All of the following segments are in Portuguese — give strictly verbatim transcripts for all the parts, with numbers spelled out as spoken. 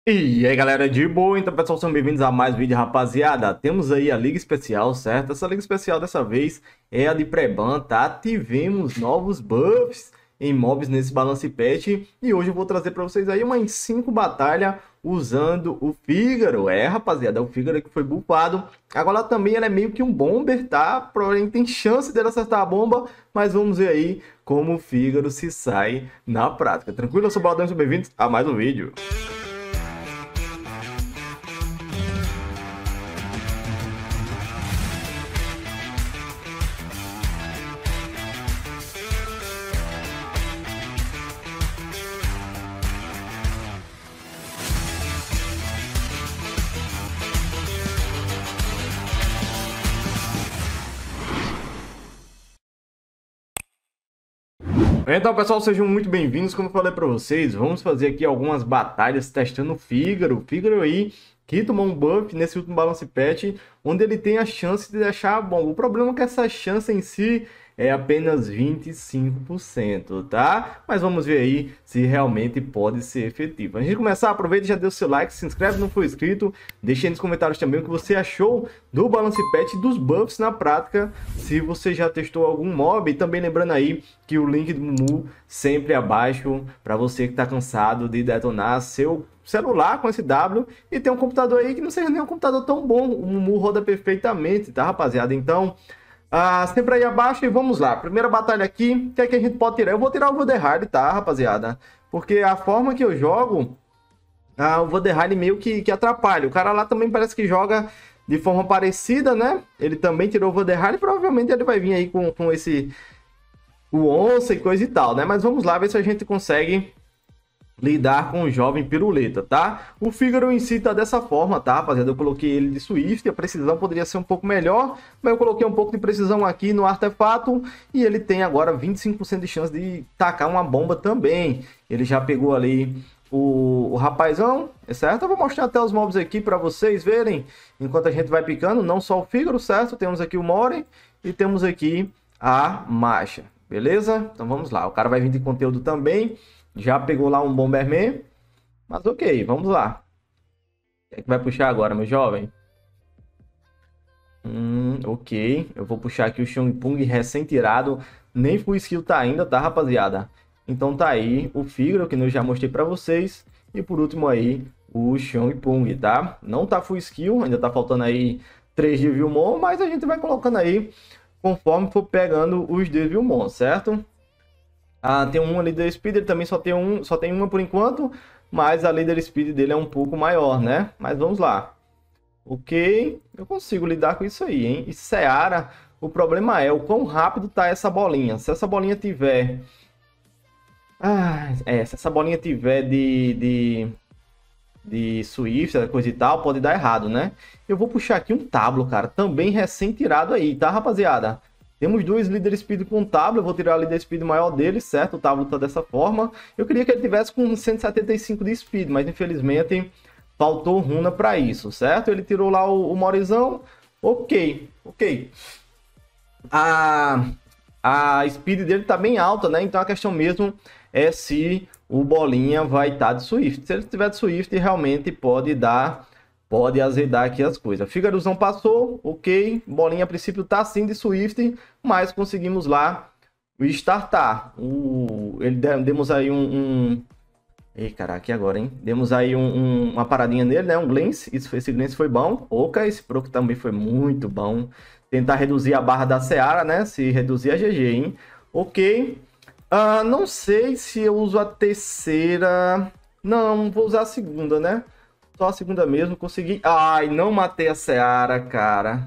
E aí galera, de boa? Então pessoal, sejam bem-vindos a mais um vídeo, rapaziada. Temos aí a Liga Especial, certo? Essa Liga Especial dessa vez é a de pré-ban, tá? Tivemos novos buffs em mobs nesse Balance Patch e hoje eu vou trazer para vocês aí umas cinco batalhas usando o Fígaro. É, rapaziada, é o Fígaro que foi buffado. Agora também ele é meio que um bomber, tá? Provavelmente tem chance dele acertar a bomba, mas vamos ver aí como o Fígaro se sai na prática. Tranquilo? Eu sou o Baladão, sejam bem-vindos a mais um vídeo. Então pessoal, sejam muito bem-vindos. Como eu falei para vocês, vamos fazer aqui algumas batalhas testando o Fígaro. O Fígaro aí que tomou um buff nesse último Balance Patch, onde ele tem a chance de deixar bom. O problema é que essa chance em si é apenas vinte e cinco por cento, tá? Mas vamos ver aí se realmente pode ser efetivo. Antes de começar, aproveita e já deu seu like, se inscreve se não for inscrito, deixa aí nos comentários também o que você achou do Balance Patch e dos buffs na prática, se você já testou algum mob. E também lembrando aí que o link do Mumu sempre abaixo para você que está cansado de detonar seu celular com esse W e tem um computador aí que não seja nem um computador tão bom. O Mumu roda perfeitamente, tá, rapaziada? Então, ah, sempre aí abaixo e vamos lá. Primeira batalha aqui, o que é que a gente pode tirar? Eu vou tirar o Voderhard, tá, rapaziada? Porque a forma que eu jogo, ah, o Voderhard meio que, que atrapalha. O cara lá também parece que joga de forma parecida, né? Ele também tirou o Voderhard e provavelmente ele vai vir aí com, com esse... o onça e coisa e tal, né? Mas vamos lá ver se a gente consegue lidar com o jovem piruleta, tá? O Fígaro em si tá dessa forma, tá, rapaziada? Eu coloquei ele de Swift, a precisão poderia ser um pouco melhor, mas eu coloquei um pouco de precisão aqui no artefato e ele tem agora vinte e cinco por cento de chance de tacar uma bomba também. Ele já pegou ali o, o rapazão, certo? Eu vou mostrar até os mobs aqui para vocês verem, enquanto a gente vai picando, não só o Fígaro, certo? Temos aqui o Moren e temos aqui a Masha, beleza? Então vamos lá, o cara vai vir de conteúdo também. Já pegou lá um Bomberman, mas ok, vamos lá. O que é que vai puxar agora, meu jovem? Hum, ok, eu vou puxar aqui o Xiongpung recém-tirado. Nem full skill tá ainda, tá, rapaziada? Então tá aí o Fígaro, que eu já mostrei pra vocês. E por último aí, o Xiongpung, tá? Não tá full skill, ainda tá faltando aí três de Vilmon, mas a gente vai colocando aí conforme for pegando os de Vilmon, certo? Ah, tem um Leader Speed, ele também só tem, um, só tem uma por enquanto, mas a Leader Speed dele é um pouco maior, né? Mas vamos lá. Ok, eu consigo lidar com isso aí, hein? E Seara, o problema é o quão rápido tá essa bolinha. Se essa bolinha tiver... Ah, é, se essa bolinha tiver de... de... de Swift, coisa e tal, pode dar errado, né? Eu vou puxar aqui um Tablo, cara, também recém-tirado aí, tá, rapaziada? Temos dois Leader Speed com Tablo, eu vou tirar a Leader Speed maior dele, certo? O Tablo tá dessa forma. Eu queria que ele tivesse com cento e setenta e cinco de Speed, mas infelizmente faltou runa para isso, certo? Ele tirou lá o, o Morizão, ok, ok. A, a Speed dele tá bem alta, né? Então a questão mesmo é se o Bolinha vai estar tá de Swift. Se ele tiver de Swift, realmente pode dar... pode azedar aqui as coisas. Fígarozão passou, ok. Bolinha a princípio tá sim de Swift, mas conseguimos lá o startar. O... Ele demos aí um... um... Ei, caraca, e agora, hein? Demos aí um, um, uma paradinha nele, né? Um glance. Isso, esse glance foi bom. Oca, esse proc também foi muito bom. Tentar reduzir a barra da Seara, né? Se reduzir a G G, hein? Ok. Uh, não sei se eu uso a terceira... Não, vou usar a segunda, né? Só a segunda mesmo, consegui... Ai, não matei a Seara, cara.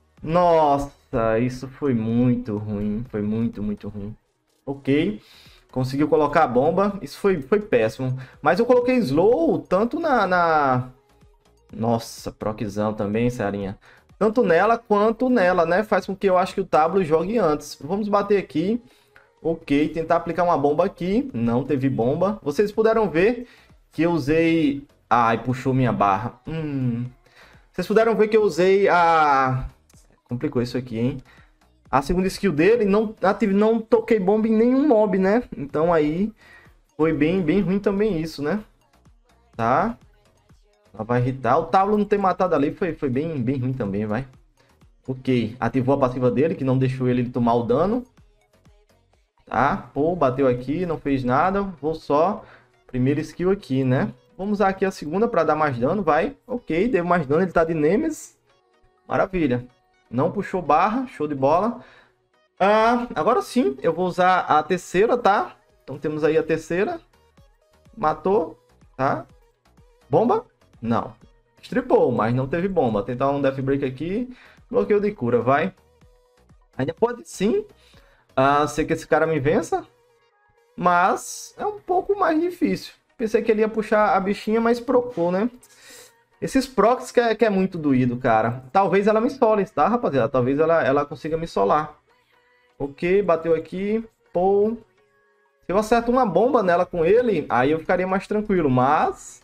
Nossa, isso foi muito ruim. Foi muito, muito ruim. Ok. Conseguiu colocar a bomba. Isso foi, foi péssimo. Mas eu coloquei slow tanto na... na... Nossa, proczão também, Searinha. Tanto nela quanto nela, né? Faz com que eu acho que o Tablo jogue antes. Vamos bater aqui. Ok, tentar aplicar uma bomba aqui. Não teve bomba. Vocês puderam ver que eu usei... Ai, puxou minha barra. Hum. Vocês puderam ver que eu usei a... Complicou isso aqui, hein? A segunda skill dele, não, não toquei bomba em nenhum mob, né? Então aí foi bem, bem ruim também isso, né? Tá? Ela vai irritar. O Tablo não ter matado ali foi, foi bem, bem ruim também, vai. Ok. Ativou a passiva dele, que não deixou ele tomar o dano. Tá? Pô, bateu aqui, não fez nada. Vou só... Primeira skill aqui, né? Vamos usar aqui a segunda para dar mais dano, vai. Ok, deu mais dano, ele tá de Nemesis. Maravilha. Não puxou barra, show de bola. Ah, agora sim, eu vou usar a terceira, tá? Então temos aí a terceira. Matou, tá? Bomba? Não. Stripou, mas não teve bomba. Tentar um Death Break aqui. Bloqueio de cura, vai. Ainda pode sim uh, ser que esse cara me vença. Mas é um pouco mais difícil. Pensei que ele ia puxar a bichinha, mas procou, né? Esses procs que é, que é muito doído, cara. Talvez ela me sole, tá, rapaziada? Talvez ela, ela consiga me solar. Ok, bateu aqui. Pô. Se eu acerto uma bomba nela com ele, aí eu ficaria mais tranquilo. Mas...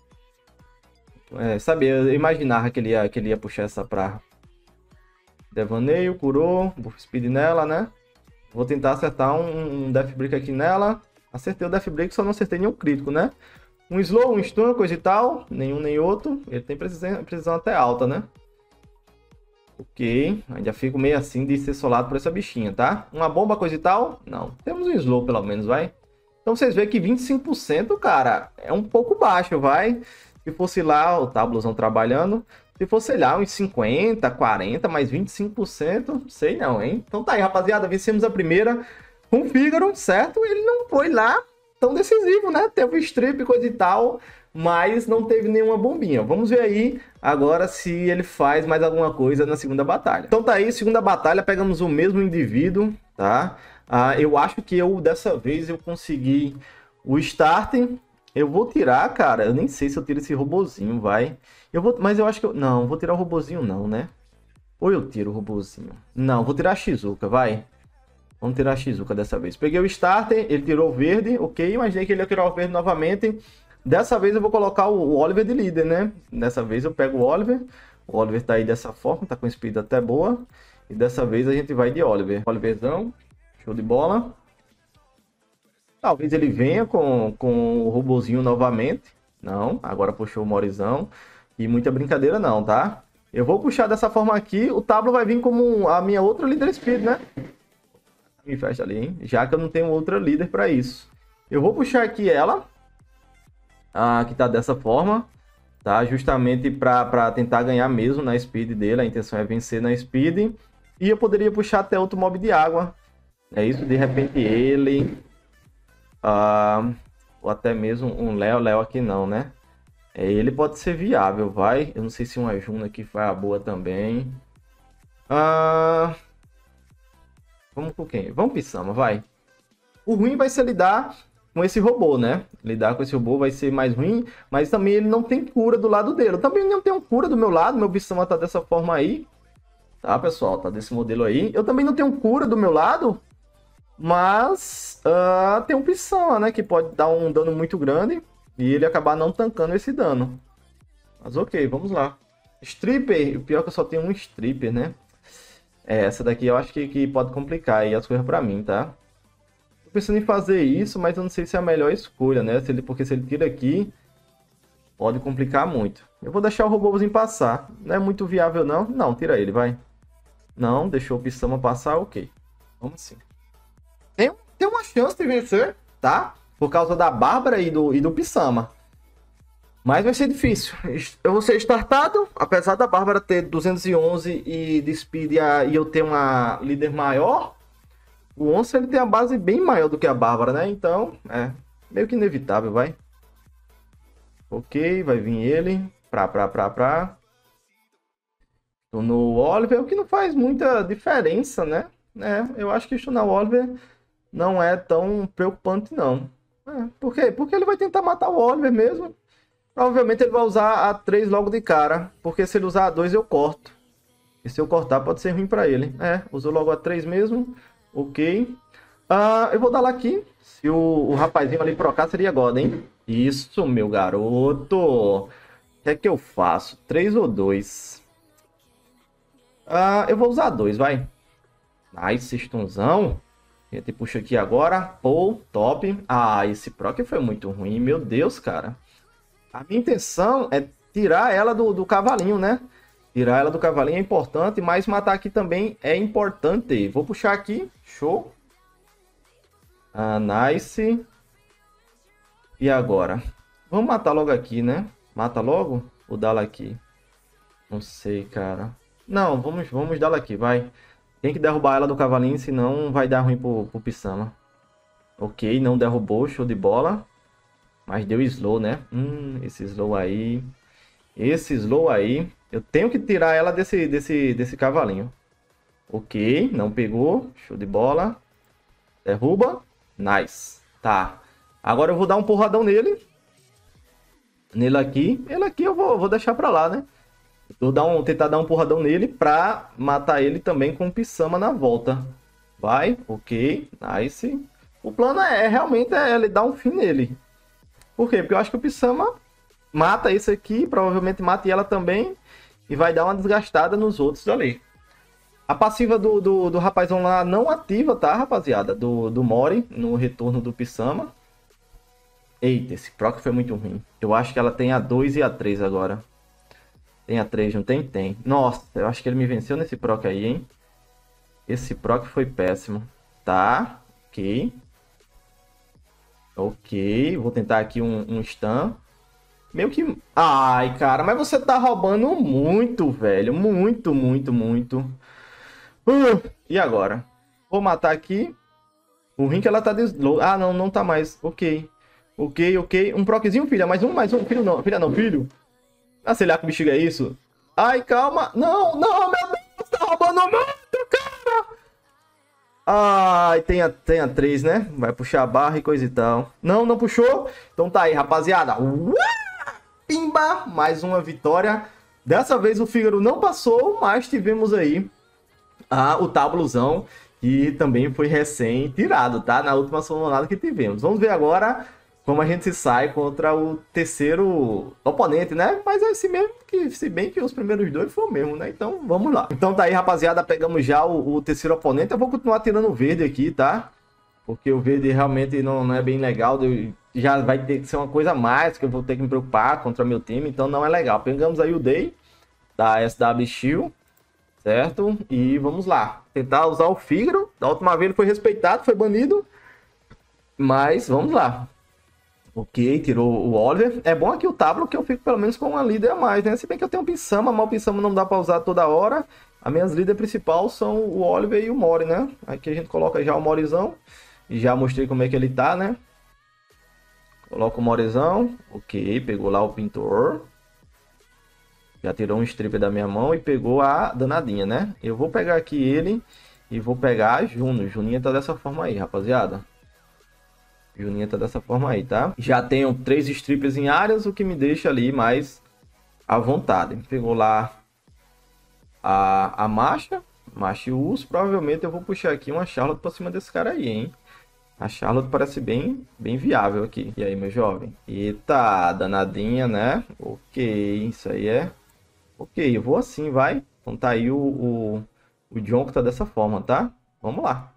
É, sabia, eu imaginava que ele, ia, que ele ia puxar essa pra... Devaneio, curou. Buff speed nela, né? Vou tentar acertar um, um Death Break aqui nela. Acertei o Death Break, só não acertei nenhum crítico, né? Um slow, um stun, coisa e tal. Nenhum nem outro. Ele tem precisão, precisão até alta, né? Ok. Ainda fico meio assim de ser solado por essa bichinha, tá? Uma bomba, coisa e tal? Não. Temos um slow, pelo menos, vai. Então vocês veem que vinte e cinco por cento, cara, é um pouco baixo, vai. Se fosse lá, o Tablozão trabalhando... Se fosse, sei lá, uns cinquenta, quarenta, mais vinte e cinco por cento, sei não, hein? Então tá aí, rapaziada, vencemos a primeira com o Fígaro, certo? Ele não foi lá tão decisivo, né? Teve strip, coisa e tal, mas não teve nenhuma bombinha. Vamos ver aí agora se ele faz mais alguma coisa na segunda batalha. Então tá aí, segunda batalha, pegamos o mesmo indivíduo, tá? Ah, eu acho que eu, dessa vez, eu consegui o starting. Eu vou tirar, cara, eu nem sei se eu tiro esse robozinho, vai. Eu vou, mas eu acho que eu... Não, vou tirar o robozinho não, né? Ou eu tiro o robozinho? Não, vou tirar a Shizuka, vai. Vamos tirar a Shizuka dessa vez. Peguei o starter, ele tirou o verde, ok. Imaginei que ele ia tirar o verde novamente. Dessa vez eu vou colocar o Oliver de líder, né? Dessa vez eu pego o Oliver. O Oliver tá aí dessa forma, tá com speed até boa. E dessa vez a gente vai de Oliver. Oliverzão, show de bola. Talvez ele venha com, com o robozinho novamente. Não, agora puxou o Morizão. E muita brincadeira não, tá? Eu vou puxar dessa forma aqui. O Tablo vai vir como a minha outra líder speed, né? Me fecha ali, hein? Já que eu não tenho outra líder para isso. Eu vou puxar aqui ela. Ah, que tá dessa forma. Tá? Justamente para tentar ganhar mesmo na speed dele. A intenção é vencer na speed. E eu poderia puxar até outro mob de água. É isso, de repente ele... Ah, ou até mesmo um Léo, Léo aqui não, né? É, ele pode ser viável, vai. Eu não sei se uma Juna aqui vai a boa também. Ah, vamos com quem? Vamos Pisama, vai. O ruim vai ser lidar com esse robô, né? Lidar com esse robô vai ser mais ruim, mas também ele não tem cura do lado dele. Eu também não tenho cura do meu lado, meu Pisama tá dessa forma aí. Tá, pessoal? Tá desse modelo aí. Eu também não tenho cura do meu lado. Mas uh, tem um Pisama, né? Que pode dar um dano muito grande. E ele acabar não tancando esse dano. Mas ok, vamos lá. Stripper. O pior é que eu só tenho um Stripper, né? É, essa daqui eu acho que, que pode complicar aí as coisas pra mim, tá? Tô pensando em fazer isso, mas eu não sei se é a melhor escolha, né? Se ele, porque se ele tira aqui, pode complicar muito. Eu vou deixar o robôzinho passar. Não é muito viável, não? Não, tira ele, vai. Não, deixou o Pisama passar, ok. Vamos sim. Tem, tem uma chance de vencer, tá? Por causa da Bárbara e do, e do Pisama. Mas vai ser difícil. Eu vou ser startado, apesar da Bárbara ter duzentos e onze e de speed e eu ter uma líder maior. O Onça ele tem a base bem maior do que a Bárbara, né? Então, é meio que inevitável, vai. Ok, vai vir ele. Pra, pra, pra, pra. Tô no Oliver, o que não faz muita diferença, né? É, eu acho que stunar o Oliver não é tão preocupante, não. É, por quê? Porque ele vai tentar matar o Oliver mesmo. Provavelmente ele vai usar a três logo de cara. Porque se ele usar a dois eu corto. E se eu cortar pode ser ruim pra ele. É, usou logo a três mesmo. Ok. Uh, eu vou dar lá aqui. Se o, o rapazinho ali procar seria God, hein? Isso, meu garoto. O que é que eu faço? três ou dois? Uh, eu vou usar dois, vai. Nice, stunzão. A gente puxa aqui agora. Pô, top. Ah, esse proc foi muito ruim. Meu Deus, cara. A minha intenção é tirar ela do, do cavalinho, né? Tirar ela do cavalinho é importante, mas matar aqui também é importante. Vou puxar aqui. Show. Ah, nice. E agora? Vamos matar logo aqui, né? Mata logo? Ou dá-la aqui? Não sei, cara. Não, vamos, vamos dá-la aqui, vai. Tem que derrubar ela do cavalinho, senão vai dar ruim pro, pro Pisama. Ok, não derrubou, show de bola. Mas deu slow, né? Hum, esse slow aí... Esse slow aí... Eu tenho que tirar ela desse, desse, desse cavalinho. Ok, não pegou. Show de bola. Derruba. Nice. Tá. Agora eu vou dar um porradão nele. Nele aqui. Ele aqui eu vou, vou deixar pra lá, né? Vou dar um, tentar dar um porradão nele pra matar ele também com o Pisama na volta. Vai. Ok. Nice. O plano é, é realmente é ele dar um fim nele. Por quê? Porque eu acho que o Pisama mata esse aqui. Provavelmente mata ela também. E vai dar uma desgastada nos outros ali. A passiva do, do, do rapazão lá não ativa, tá, rapaziada? Do, do Mori, no retorno do Pisama. Eita, esse proc foi muito ruim. Eu acho que ela tem a dois e a três agora. Tem a três, não tem? Tem. Nossa, eu acho que ele me venceu nesse proc aí, hein? Esse proc foi péssimo. Tá, ok. Ok, vou tentar aqui um, um stun. Meio que... Ai, cara, mas você tá roubando muito, velho. Muito, muito, muito. Uh, e agora? Vou matar aqui. O ruim é que ela tá de slow. Ah, não, não tá mais. Ok. Ok, ok. Um proczinho, filha. Mais um, mais um. Filho não. Filha não, filho. Ah, sei lá que bexiga é isso. Ai, calma. Não, não, meu Deus. Tá roubando muito, cara. Ai, tem a, tem a três, né? Vai puxar a barra e coisa e tal. Não, não puxou. Então tá aí, rapaziada. Uau! Pimba, mais uma vitória. Dessa vez o Fígaro não passou, mas tivemos aí ah, o tabulozão, que também foi recém tirado, tá? Na última summonada que tivemos. Vamos ver agora como a gente se sai contra o terceiro oponente, né? Mas é esse mesmo, que se bem que os primeiros dois foram o mesmo, né? Então vamos lá. Então tá aí, rapaziada, pegamos já o, o terceiro oponente. Eu vou continuar tirando o verde aqui, tá? Porque o verde realmente não, não é bem legal. Já vai ter que ser uma coisa a mais que eu vou ter que me preocupar contra meu time. Então não é legal. Pegamos aí o Day da S W Shield, certo? E vamos lá. Tentar usar o Fígaro. Da última vez ele foi respeitado, foi banido. Mas vamos lá. Ok, tirou o Oliver. É bom aqui o Tablo que eu fico pelo menos com uma líder a mais, né? Se bem que eu tenho o Pisama, mas o Pisama não dá pra usar toda hora. As minhas líderes principais são o Oliver e o Mori, né? Aqui a gente coloca já o Morizão. E já mostrei como é que ele tá, né? Coloca o Morizão. Ok, pegou lá o Pintor. Já tirou um stripper da minha mão e pegou a danadinha, né? Eu vou pegar aqui ele e vou pegar a Juno. Juninha tá dessa forma aí, rapaziada. Juninha tá dessa forma aí, tá? Já tenho três strippers em áreas, o que me deixa ali mais à vontade. Pegou lá a, a Masha. Masha e o Urso. Provavelmente eu vou puxar aqui uma Charlotte pra cima desse cara aí, hein? A Charlotte parece bem, bem viável aqui. E aí, meu jovem? Eita, danadinha, né? Ok, isso aí é... Ok, eu vou assim, vai. Então tá aí o, o, o John que tá dessa forma, tá? Vamos lá.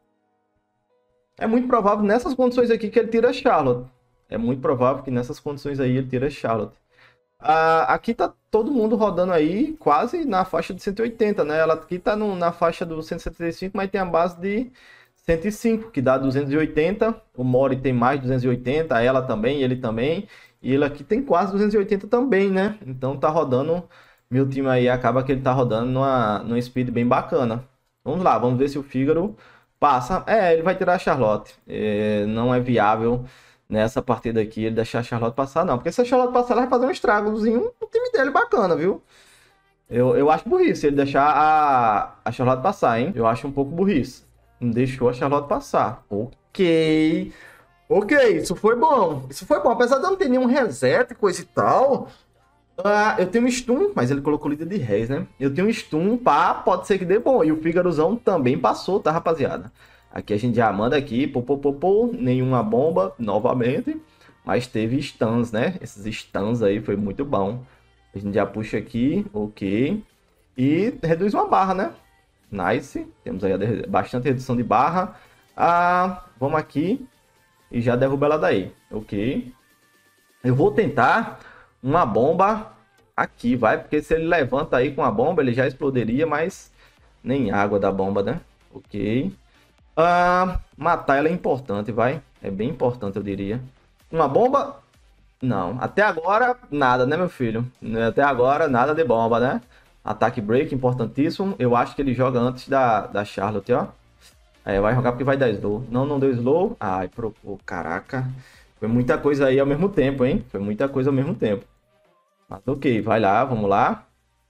É muito provável nessas condições aqui que ele tira a Charlotte. É muito provável que nessas condições aí ele tira a Charlotte. Ah, aqui tá todo mundo rodando aí quase na faixa de cento e oitenta, né? Ela aqui tá no, na faixa do cento e setenta e cinco, mas tem a base de cento e cinco, que dá duzentos e oitenta. O Mori tem mais de duzentos e oitenta, ela também, ele também. E ele aqui tem quase duzentos e oitenta também, né? Então tá rodando, meu time aí acaba que ele tá rodando numa, numa speed bem bacana. Vamos lá, vamos ver se o Fígaro passa. É, ele vai tirar a Charlotte. É, não é viável nessa partida aqui ele deixar a Charlotte passar, não. Porque se a Charlotte passar, ela vai fazer um estragozinho no time dele bacana, viu? Eu, eu acho burrice ele deixar a, a Charlotte passar, hein? Eu acho um pouco burrice. Não deixou a Charlotte passar. Ok. Ok, isso foi bom. Isso foi bom. Apesar de eu não ter nenhum reset e coisa e tal. Uh, eu tenho um stun, mas ele colocou líder de reis, né? Eu tenho um stun, pá, pode ser que dê bom. E o Fígarozão também passou, tá, rapaziada? Aqui a gente já manda aqui, pô, pô, pô, pô, nenhuma bomba, novamente. Mas teve stuns, né? Esses stuns aí foi muito bom. A gente já puxa aqui, ok. E reduz uma barra, né? Nice. Temos aí bastante redução de barra. Ah, vamos aqui e já derruba ela daí, ok. Eu vou tentar uma bomba aqui, vai. Porque se ele levanta aí com a bomba, ele já explodiria, mas nem água da bomba, né? Ok. Ah, matar ela é importante, vai. É bem importante, eu diria. Uma bomba? Não. Até agora, nada, né, meu filho? Até agora, nada de bomba, né? Ataque break, importantíssimo. Eu acho que ele joga antes da, da Charlotte, ó. É, vai jogar porque vai dar slow. Não, não deu slow. Ai, pro... oh, caraca. Foi muita coisa aí ao mesmo tempo, hein? Foi muita coisa ao mesmo tempo. Mas ok, vai lá, vamos lá.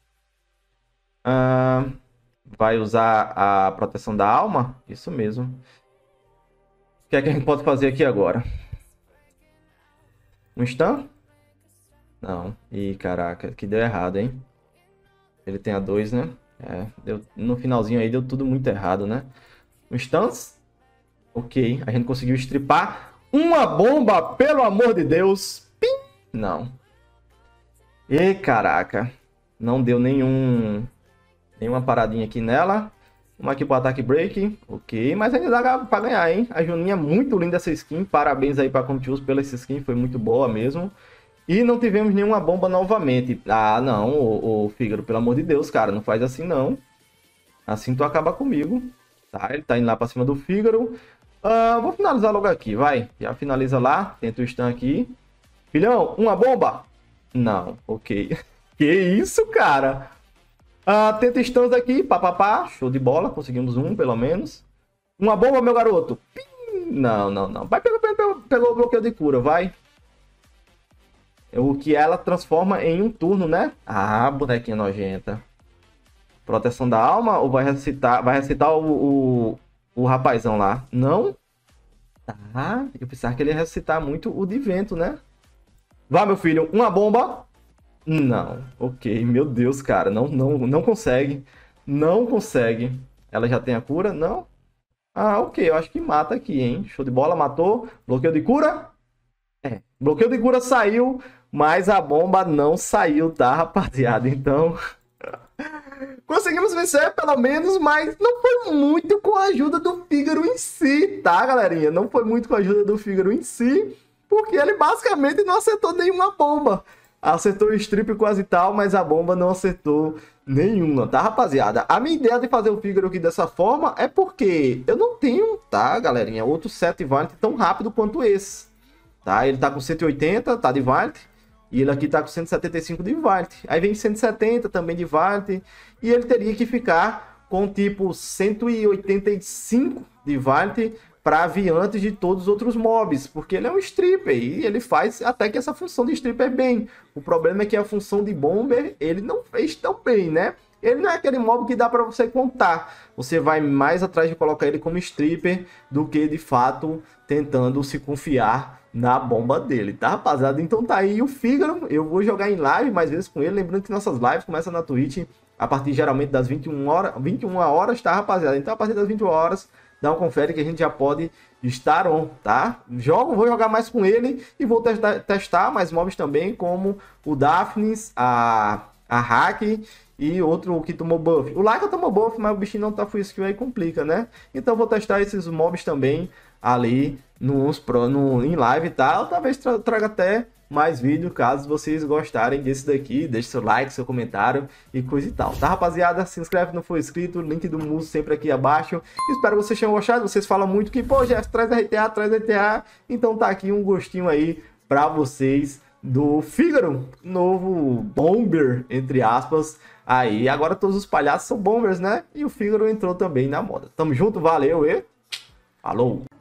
Ah, vai usar a proteção da alma? Isso mesmo. O que é que a gente pode fazer aqui agora? Um stun? Não. Ih, caraca, que deu errado, hein? Ele tem a dois, né? É, deu... no finalzinho aí deu tudo muito errado, né? Um stuns? Ok, a gente conseguiu estripar. Uma bomba, pelo amor de Deus! Pim! Não. E caraca. Não deu nenhum... nenhuma paradinha aqui nela. Vamos aqui pro ataque break. Ok, mas ainda dá pra ganhar, hein? A Juninha, muito linda essa skin. Parabéns aí pra Contius pela essa skin. Foi muito boa mesmo. E não tivemos nenhuma bomba novamente. Ah, não, o, o Fígaro, pelo amor de Deus, cara. Não faz assim, não. Assim tu acaba comigo. Tá, ele tá indo lá pra cima do Fígaro. Uh, vou finalizar logo aqui, vai. Já finaliza lá. Tenta o stun aqui. Filhão, uma bomba? Não, ok. Que isso, cara? Uh, tenta stuns aqui, papapá. Show de bola, conseguimos um, pelo menos. Uma bomba, meu garoto. Pim! Não, não, não. Vai, pegou, pegou, pegou o bloqueio de cura, vai. O que ela transforma em um turno, né? Ah, bonequinha nojenta. Proteção da alma ou vai recitar, vai recitar o, o, o rapazão lá? Não? Tá, eu pensava que ele ia recitar muito o de vento, né? Vai, meu filho, uma bomba? Não, ok, meu Deus, cara, não, não, não consegue. Não consegue. Ela já tem a cura? Não? Ah, ok, eu acho que mata aqui, hein? Show de bola, matou. Bloqueio de cura? É, bloqueio de cura saiu, mas a bomba não saiu, tá, rapaziada? Então... conseguimos vencer, pelo menos, mas não foi muito com a ajuda do Fígaro em si, tá, galerinha? Não foi muito com a ajuda do Fígaro em si, porque ele basicamente não acertou nenhuma bomba. Acertou o strip quase e tal, mas a bomba não acertou nenhuma, tá, rapaziada? A minha ideia de fazer o Fígaro aqui dessa forma é porque eu não tenho, tá, galerinha, outro set Valiant tão rápido quanto esse, tá? Ele tá com cento e oitenta, tá, de Valiant. E ele aqui tá com cento e setenta e cinco de Valiant. Aí vem cento e setenta também de Valiant. E ele teria que ficar com tipo cento e oitenta e cinco de Valiant para vir antes de todos os outros mobs. Porque ele é um stripper e ele faz até que essa função de stripper bem. O problema é que a função de bomber ele não fez tão bem, né? Ele não é aquele mob que dá para você contar. Você vai mais atrás de colocar ele como stripper do que de fato tentando se confiar na bomba dele, tá, rapaziada? Então tá aí o Fígaro. Eu vou jogar em live mais vezes com ele. Lembrando que nossas lives começam na Twitch a partir geralmente das vinte e uma horas, vinte e uma horas, tá, rapaziada? Então a partir das vinte e uma horas, dá um confere que a gente já pode estar on, tá? Jogo, vou jogar mais com ele e vou testar, testar mais mobs também, como o Daphnis, a, a Hack e outro que tomou buff. O Laika tomou buff, mas o bichinho não tá full skill, aí complica, né? Então vou testar esses mobs também ali nos pro, no, em live, tá? Talvez tra traga até mais vídeo, caso vocês gostarem desse daqui. Deixe seu like, seu comentário e coisa e tal, tá, rapaziada? Se inscreve se não for inscrito, link do Muso sempre aqui abaixo. Espero que vocês tenham gostado. Vocês falam muito que, pô, Jeff, traz R T A, traz R T A. Então tá aqui um gostinho aí pra vocês do Fígaro, novo bomber, entre aspas. Aí, agora todos os palhaços são bombers, né? E o Fígaro entrou também na moda. Tamo junto, valeu e falou!